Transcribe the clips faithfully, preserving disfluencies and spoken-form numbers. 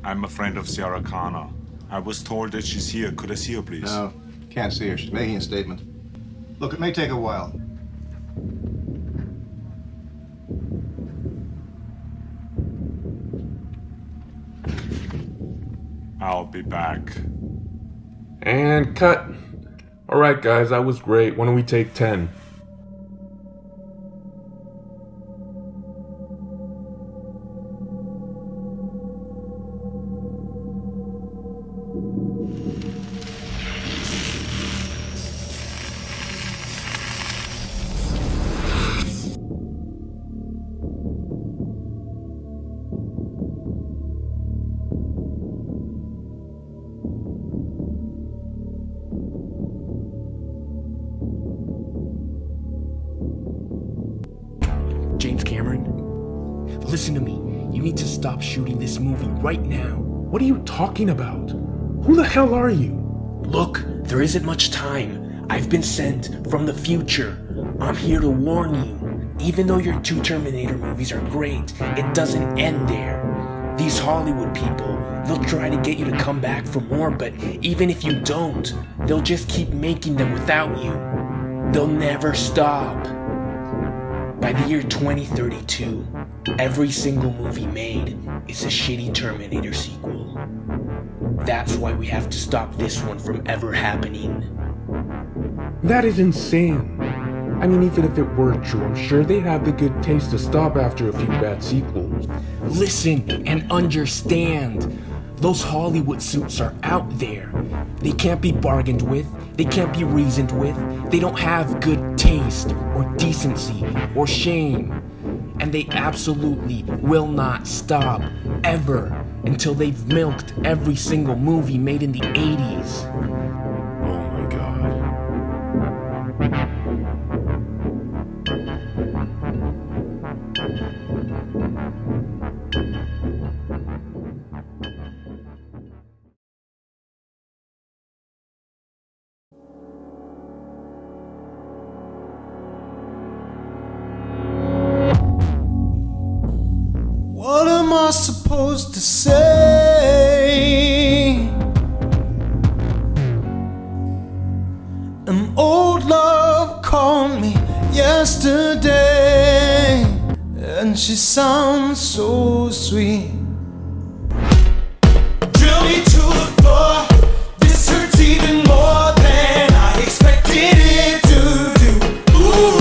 I'm a friend of Sierra Connor. I was told that she's here. Could I see her, please? No, can't see her. She's making a statement. Look, it may take a while. I'll be back. And cut. Alright guys, that was great. Why don't we take ten? James Cameron, listen to me. You need to stop shooting this movie right now. What are you talking about? Who the hell are you? Look, there isn't much time. I've been sent from the future. I'm here to warn you. Even though your two Terminator movies are great, it doesn't end there. These Hollywood people, they'll try to get you to come back for more, but even if you don't, they'll just keep making them without you. They'll never stop. By the year twenty thirty-two, every single movie made is a shitty Terminator sequel. That's why we have to stop this one from ever happening. That is insane. I mean, even if it were true, I'm sure they have the good taste to stop after a few bad sequels. Listen and understand. Those Hollywood suits are out there. They can't be bargained with. They can't be reasoned with. They don't have good taste or decency or shame. And they absolutely will not stop ever until they've milked every single movie made in the eighties. Oh my god. What am I supposed to say? An old love called me yesterday, and she sounds so sweet. Drill me to the floor. This hurts even more than I expected it to do. Ooh.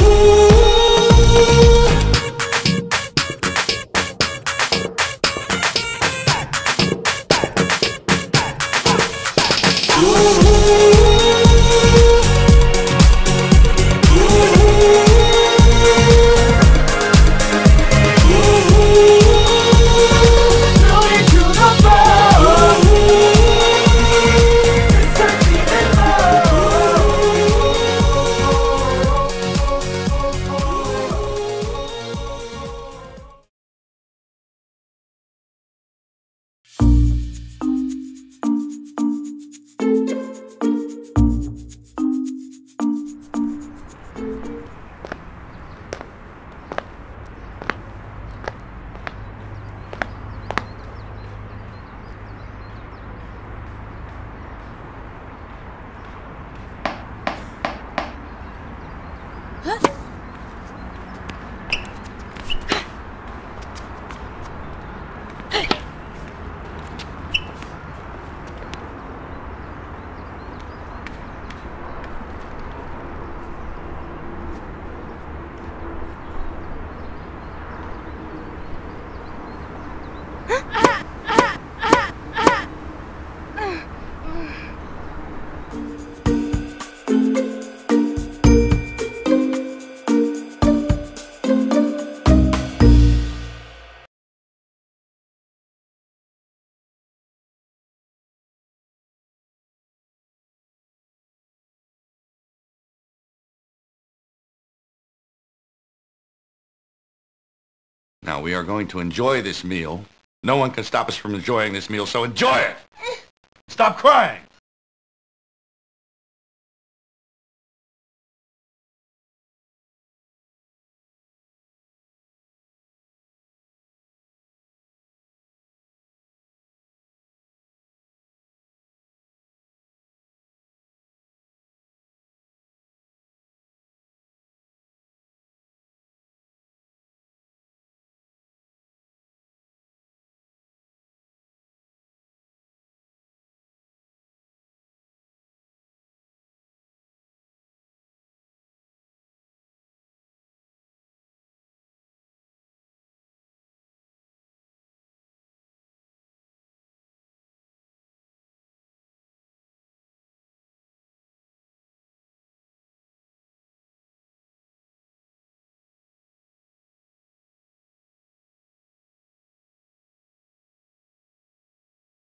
Now, we are going to enjoy this meal. No one can stop us from enjoying this meal, so enjoy it! Stop crying!